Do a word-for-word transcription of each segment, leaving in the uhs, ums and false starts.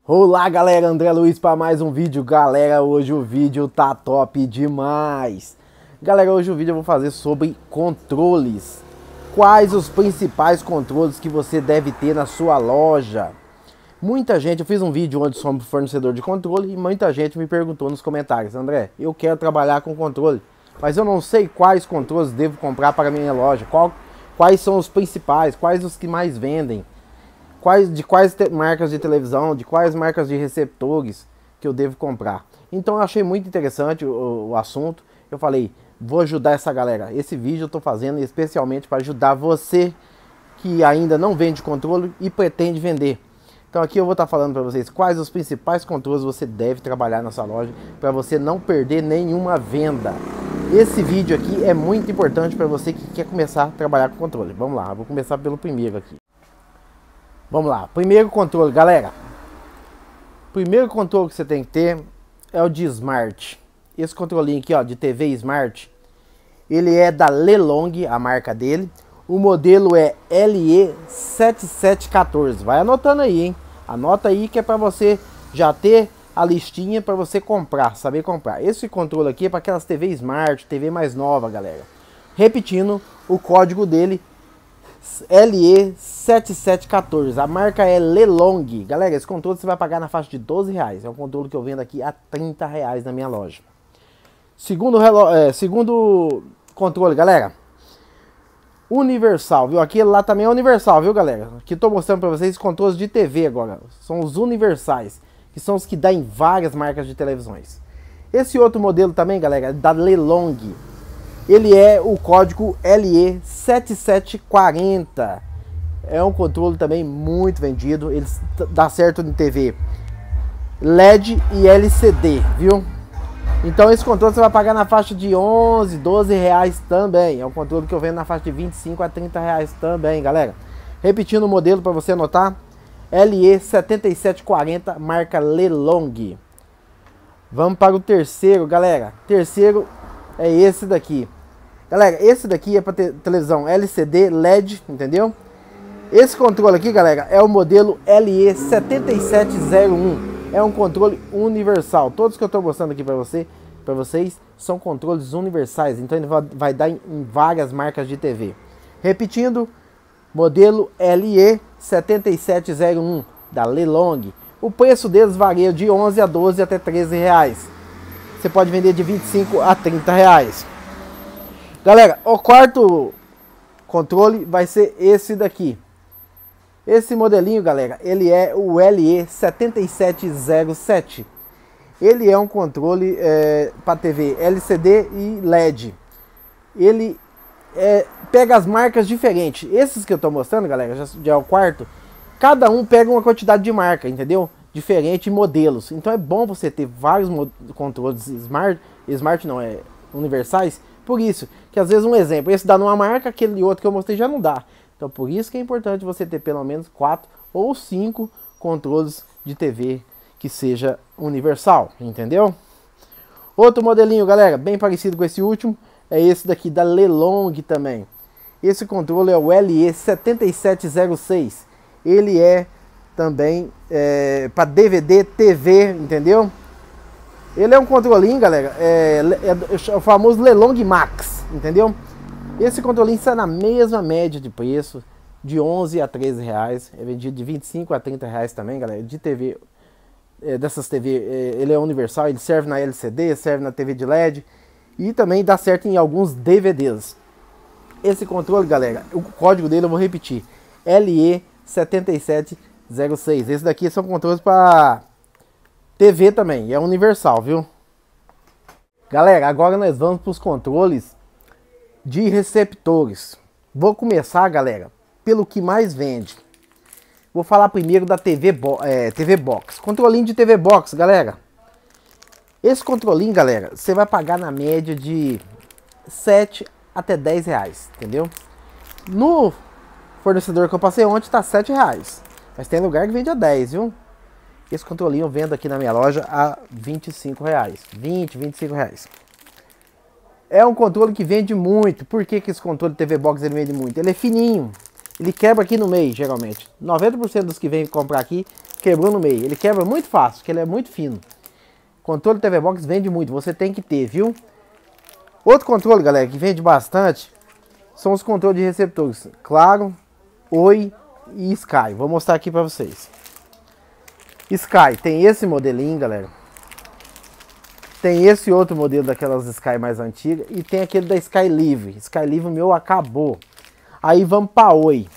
Olá galera, André Luiz para mais um vídeo. Galera, hoje o vídeo tá top demais. Galera, hoje o vídeo eu vou fazer sobre controles. Quais os principais controles que você deve ter na sua loja? Muita gente, eu fiz um vídeo onde somos fornecedor de controle e muita gente me perguntou nos comentários: André, eu quero trabalhar com controle, mas eu não sei quais controles devo comprar para a minha loja. Qual, quais são os principais, quais os que mais vendem? Quais, de quais te, marcas de televisão, de quais marcas de receptores que eu devo comprar. Então eu achei muito interessante o, o assunto. Eu falei, vou ajudar essa galera. Esse vídeo eu estou fazendo especialmente para ajudar você que ainda não vende controle e pretende vender. Então aqui eu vou estar falando para vocês quais os principais controles você deve trabalhar na sua loja para você não perder nenhuma venda. Esse vídeo aqui é muito importante para você que quer começar a trabalhar com controle. Vamos lá, eu vou começar pelo primeiro aqui. Vamos lá, primeiro controle, galera. Primeiro controle que você tem que ter é o de Smart. Esse controlinho aqui, ó, de T V Smart, ele é da Lelong, a marca dele. O modelo é L E sete sete um quatro. Vai anotando aí, hein? Anota aí que é para você já ter a listinha para você comprar, saber comprar. Esse controle aqui é para aquelas T V Smart, T V mais nova, galera. Repetindo, o código dele L E sete sete um quatro, a marca é Lelong. Galera, esse controle você vai pagar na faixa de doze reais. É um controle que eu vendo aqui a trinta reais na minha loja. Segundo, é, segundo controle, galera, universal, viu? Aquele lá também é universal, viu, galera? Aqui tô mostrando para vocês controles de T V agora. São os universais, que são os que dá em várias marcas de televisões. Esse outro modelo também, galera, é da Lelong. Ele é o código L E sete sete quatro zero. É um controle também muito vendido. Ele dá certo em T V L E D e L C D, viu? Então esse controle você vai pagar na faixa de onze, doze reais também. É um controle que eu vendo na faixa de vinte e cinco a trinta reais também, galera. Repetindo o modelo para você anotar: L E sete sete quatro zero, marca Lelong. Vamos para o terceiro, galera. Terceiro é esse daqui. Galera, esse daqui é para ter televisão L C D, L E D, entendeu? Esse controle aqui, galera, é o modelo L E sete sete zero um. É um controle universal. Todos que eu estou mostrando aqui para você, para vocês, são controles universais. Então ele vai, vai dar em, em várias marcas de T V. Repetindo, modelo L E sete sete zero um da Lelong. O preço deles varia de onze a doze até treze reais. Você pode vender de vinte e cinco a trinta reais. Galera, o quarto controle vai ser esse daqui. Esse modelinho, galera, ele é o L E sete sete zero sete. Ele é um controle é, para T V L C D e L E D. Ele é, pega as marcas diferentes. Esses que eu estou mostrando, galera, já, já é o quarto. Cada um pega uma quantidade de marca, entendeu? Diferente modelos. Então é bom você ter vários controles smart, smart não, é universais. Por isso, que às vezes um exemplo, esse dá numa marca, aquele outro que eu mostrei já não dá. Então por isso que é importante você ter pelo menos quatro ou cinco controles de T V que seja universal, entendeu? Outro modelinho, galera, bem parecido com esse último, é esse daqui da Lelong também. Esse controle é o L E sete sete zero seis. Ele é também é, para D V D, T V, entendeu? Ele é um controlinho, galera, é, é, é o famoso Lelong Max, entendeu? Esse controlinho está na mesma média de preço, de onze a treze reais. É vendido de vinte e cinco a trinta reais também, galera. De T V, é, dessas T V, é, ele é universal, ele serve na L C D, serve na T V de L E D e também dá certo em alguns D V Ds. Esse controle, galera, o código dele eu vou repetir: L E sete sete zero seis. Esse daqui são controles para T V também, é universal, viu? Galera, agora nós vamos para os controles de receptores. Vou começar, galera, pelo que mais vende. Vou falar primeiro da T V, Bo é, T V Box. Controlinho de T V Box, galera. Esse controlinho, galera, você vai pagar na média de sete até dez reais, entendeu? No fornecedor que eu passei ontem tá sete reais. Mas tem lugar que vende a dez, viu? Esse controlinho eu vendo aqui na minha loja a vinte e cinco reais. vinte, vinte e cinco reais. É um controle que vende muito. Por que que esse controle T V Box ele vende muito? Ele é fininho. Ele quebra aqui no meio, geralmente. noventa por cento dos que vêm comprar aqui quebrou no meio. Ele quebra muito fácil, porque ele é muito fino. Controle T V Box vende muito, você tem que ter, viu? Outro controle, galera, que vende bastante são os controles de receptores Claro, Oi e Sky. Vou mostrar aqui pra vocês. Sky, tem esse modelinho, galera. Tem esse outro modelo daquelas Sky mais antigas. E tem aquele da Sky Livre. Sky Livre meu acabou. Aí vamos pra Oi.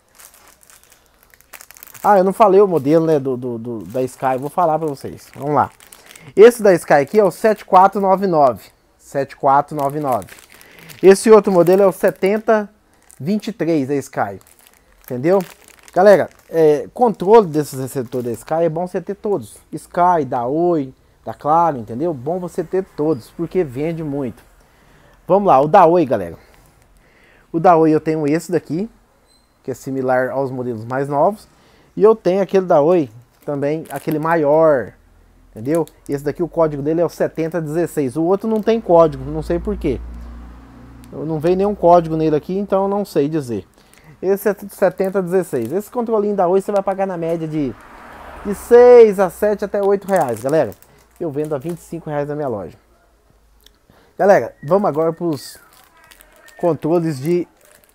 Ah, eu não falei o modelo, né, do, do, do, da Sky. Vou falar pra vocês. Vamos lá. Esse da Sky aqui é o sete quatro nove nove. sete quatro nove nove. Esse outro modelo é o setenta vinte e três da Sky. Entendeu? Galera, é, controle desses receptores da Sky é bom você ter todos. Sky, da Oi, da Claro, entendeu? Bom você ter todos, porque vende muito. Vamos lá, o da Oi, galera. O da Oi eu tenho esse daqui, que é similar aos modelos mais novos. E eu tenho aquele da Oi, também, aquele maior, entendeu? Esse daqui, o código dele é o setenta dezesseis. O outro não tem código, não sei porquê. Eu não veio nenhum código nele aqui, então eu não sei dizer. Esse é setenta dezesseis. Esse controlinho da Oi você vai pagar na média de, de seis a sete até oito reais, galera. Eu vendo a vinte e cinco reais na minha loja. Galera, vamos agora para os controles de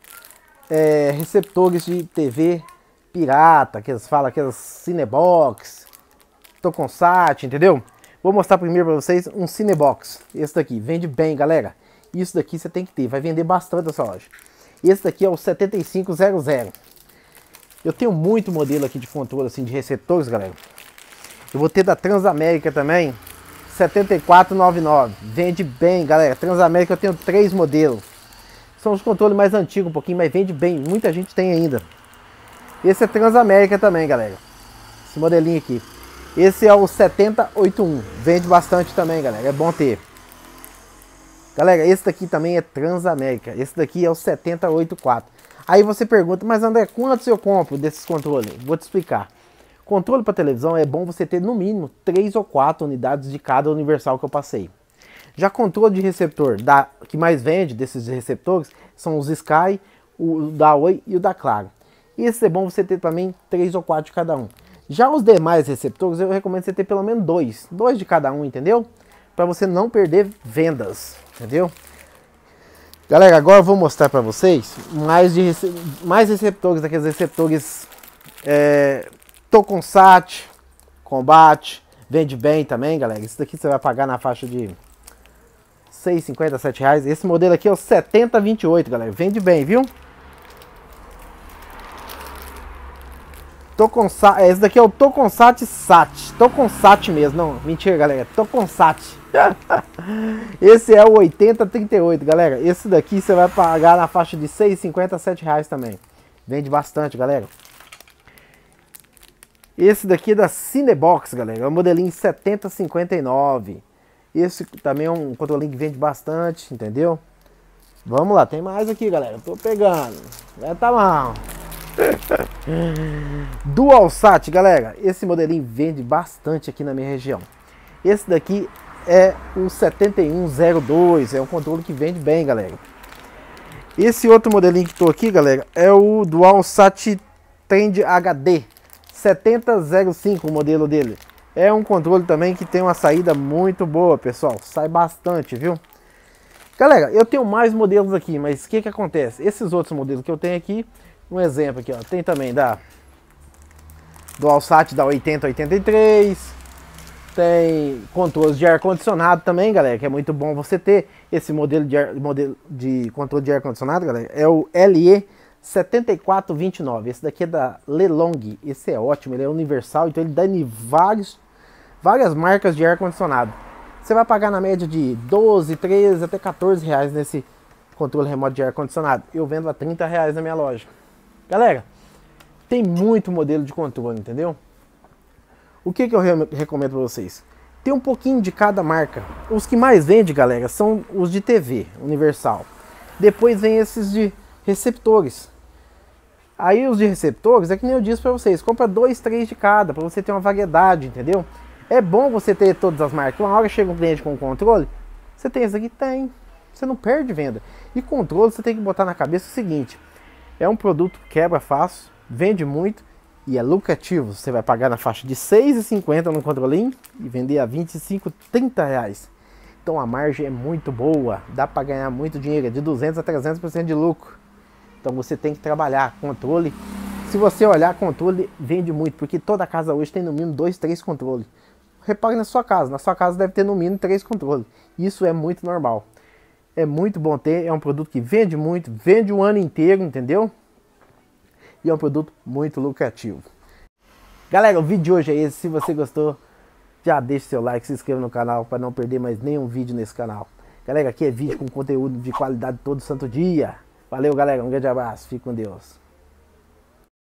é, receptores de T V pirata, que eles falam, aquelas Cinebox, Toconsat, entendeu? Vou mostrar primeiro para vocês um Cinebox. Esse daqui vende bem, galera. Isso daqui você tem que ter, vai vender bastante essa loja. Esse daqui é o setenta e cinco zero zero. Eu tenho muito modelo aqui de controle assim de receptores, galera. Eu vou ter da Transamérica também, setenta e quatro noventa e nove. Vende bem, galera. Transamérica eu tenho três modelos. São os controles mais antigos um pouquinho, mas vende bem. Muita gente tem ainda. Esse é Transamérica também, galera. Esse modelinho aqui. Esse é o setenta oitenta e um. Vende bastante também, galera. É bom ter. Galera, esse daqui também é Transamérica. Esse daqui é o setenta oitenta e quatro. Aí você pergunta, mas André, quantos eu compro desses controles? Vou te explicar. Controle para televisão é bom você ter no mínimo três ou quatro unidades de cada universal que eu passei. Já controle de receptor, da, que mais vende desses receptores, são os Sky, o da Oi e o da Claro. Esse é bom você ter também três ou quatro de cada um. Já os demais receptores, eu recomendo você ter pelo menos dois. Dois de cada um, entendeu? Para você não perder vendas, entendeu? Galera, agora eu vou mostrar para vocês mais, de rece mais receptores, daqueles receptores é, Toconsat, Combate, vende bem também, galera. Isso daqui você vai pagar na faixa de seis reais e cinquenta, sete reais. Esse modelo aqui é o setenta vinte e oito, galera. Vende bem, viu? Toconsat, esse daqui é o Toconsat Sat. Toconsat mesmo, não, mentira, galera. Toconsat. Esse é o oitenta trinta e oito, galera. Esse daqui você vai pagar na faixa de seis reais e cinquenta, sete reais também. Vende bastante, galera. Esse daqui é da Cinebox, galera. É o modelinho setenta cinquenta e nove. Esse também é um controlinho que vende bastante, entendeu? Vamos lá, tem mais aqui, galera. Tô pegando. É, tá mal. DualSat, galera. Esse modelinho vende bastante aqui na minha região. Esse daqui é o setenta e um zero dois. É um controle que vende bem, galera. Esse outro modelinho que tô aqui, galera, é o DualSat Trend H D setenta zero cinco, o modelo dele. É um controle também que tem uma saída muito boa, pessoal. Sai bastante, viu? Galera, eu tenho mais modelos aqui, mas o que que acontece? Esses outros modelos que eu tenho aqui, um exemplo aqui, ó, tem também da DualSat da oitenta oitenta e três, tem controles de ar-condicionado também, galera, que é muito bom você ter. Esse modelo de, ar, modelo de controle de ar-condicionado, galera, é o L E setenta e quatro vinte e nove. Esse daqui é da Lelong. Esse é ótimo, ele é universal, então ele dá em vários, várias marcas de ar-condicionado. Você vai pagar na média de doze, treze até quatorze reais nesse controle remoto de ar-condicionado. Eu vendo a trinta reais na minha loja. Galera, tem muito modelo de controle, entendeu? O que que eu re recomendo para vocês? Tem um pouquinho de cada marca. Os que mais vendem, galera, são os de T V, universal. Depois vem esses de receptores. Aí os de receptores, é que nem eu disse para vocês, compra dois, três de cada, para você ter uma variedade, entendeu? É bom você ter todas as marcas. Uma hora chega um cliente com um controle, você tem esse aqui? Tem. Você não perde venda. E controle você tem que botar na cabeça o seguinte, é um produto que quebra fácil, vende muito e é lucrativo. Você vai pagar na faixa de seis reais e cinquenta centavos no controlinho e vender a vinte e cinco, trinta reais. Então a margem é muito boa, dá para ganhar muito dinheiro, é de duzentos a trezentos por cento de lucro. Então você tem que trabalhar controle. Se você olhar, controle vende muito, porque toda casa hoje tem no mínimo dois, três controles. Repare na sua casa, na sua casa deve ter no mínimo três controles. Isso é muito normal. É muito bom ter, é um produto que vende muito, vende o ano inteiro, entendeu? E é um produto muito lucrativo. Galera, o vídeo de hoje é esse. Se você gostou, já deixa seu like, se inscreva no canal para não perder mais nenhum vídeo nesse canal. Galera, aqui é vídeo com conteúdo de qualidade todo santo dia. Valeu, galera, um grande abraço, fique com Deus.